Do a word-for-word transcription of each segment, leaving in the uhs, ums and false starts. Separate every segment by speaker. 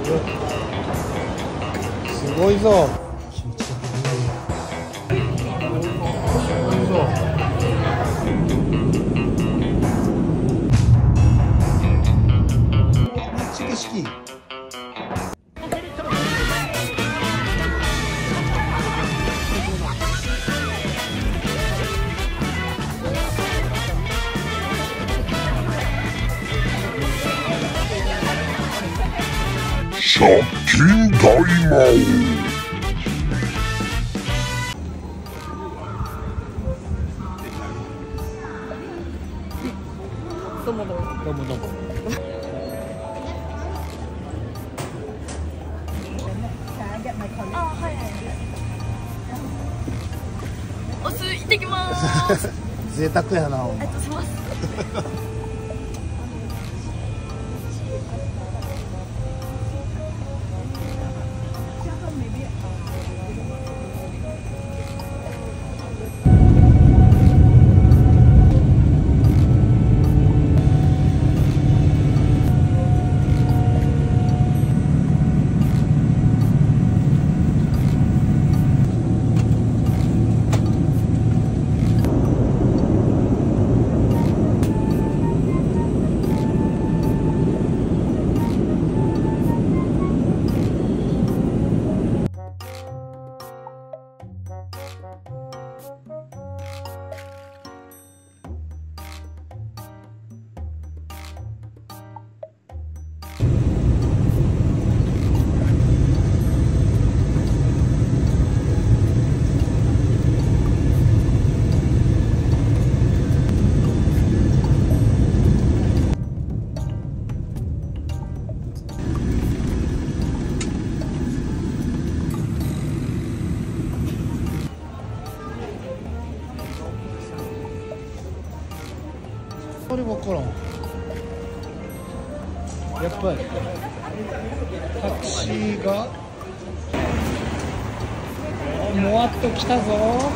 Speaker 1: すごいぞ。気持ちよくいい。すごいぞ。めっちゃ景色。
Speaker 2: 借金大魔王。
Speaker 1: どうもどうも。どうもどうも。
Speaker 3: あ、はい。お酢行ってきます。
Speaker 1: 贅沢やな。
Speaker 3: ありがとうございます。
Speaker 1: これ分からん。やっぱりタクシーがもわっと来たぞ。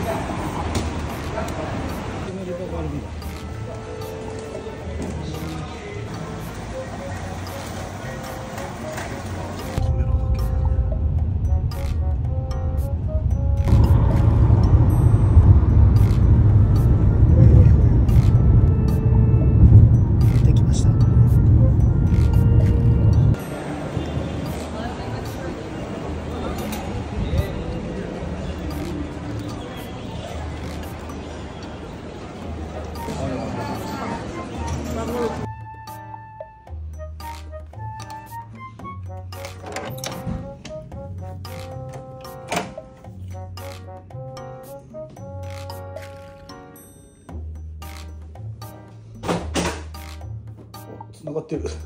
Speaker 1: つながってる。つ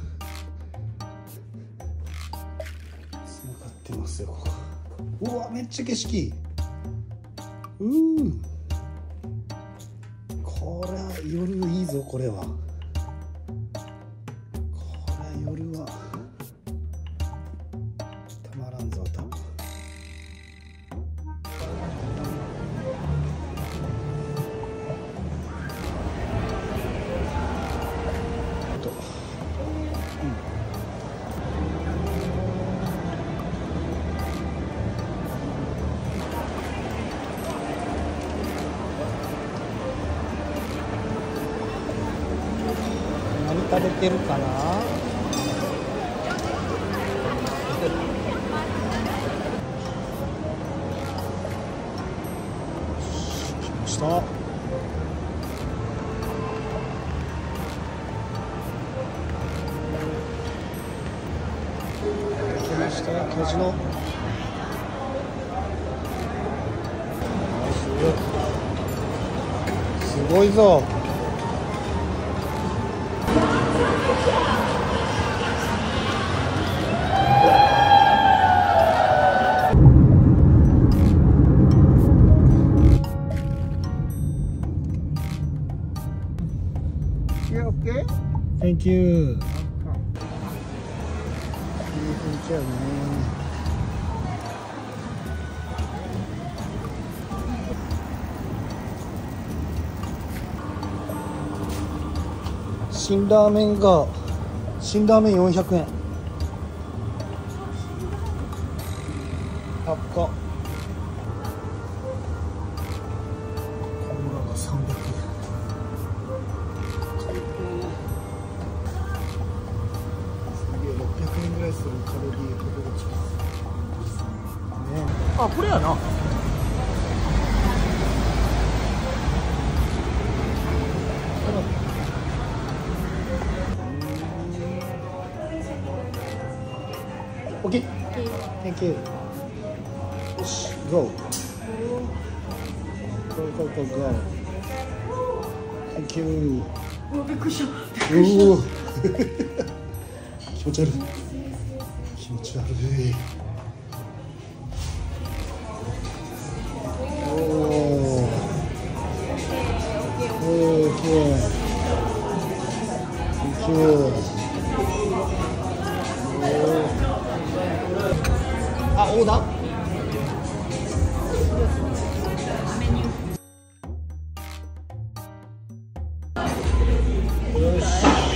Speaker 1: ながってますよ。うわ、めっちゃ景色。うー。これは夜いいぞ。これは。これは夜はたまらんぞ。多分。食べてるかな。来ました。来ました。カジノ。すごいぞ。
Speaker 4: Okay?
Speaker 1: Thank you. いい雰囲気やね。辛ラーメンが辛ラーメンよんひゃくえん。 高っ。こんなのがさんびゃくえん。高いね。すげえ、ろっぴゃくえんぐらいするカロリーところちね。あ、これやな。オッケー。Thank you。よし、Go。Go go go go。Thank you。
Speaker 3: うわびっくりした。
Speaker 1: おお。気持ち悪い。気持ち悪い。おお。オーケー。Thank you。あ、オーダー。よし。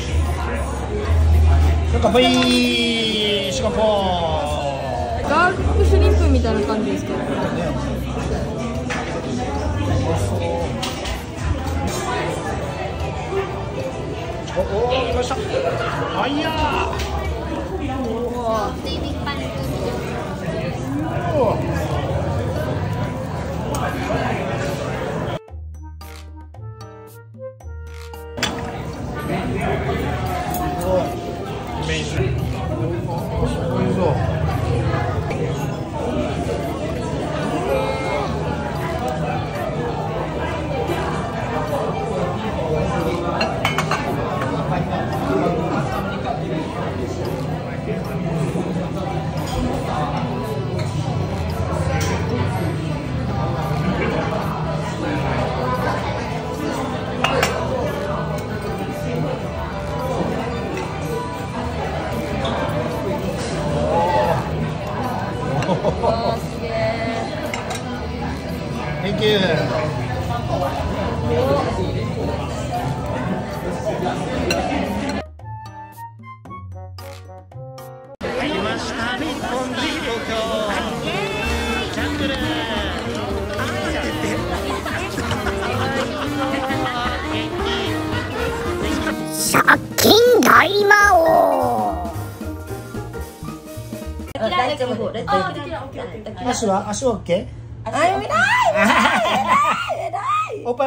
Speaker 1: 乾杯。シカポー。
Speaker 3: ガーリックシュリンプみたいな感じですか。
Speaker 1: おお、来ました。あいやー。Thank you。入りました。日本人東京。ジャングル。
Speaker 4: 借金大魔王。
Speaker 3: 大丈夫。
Speaker 1: 足は足は OK？
Speaker 3: あ、見た。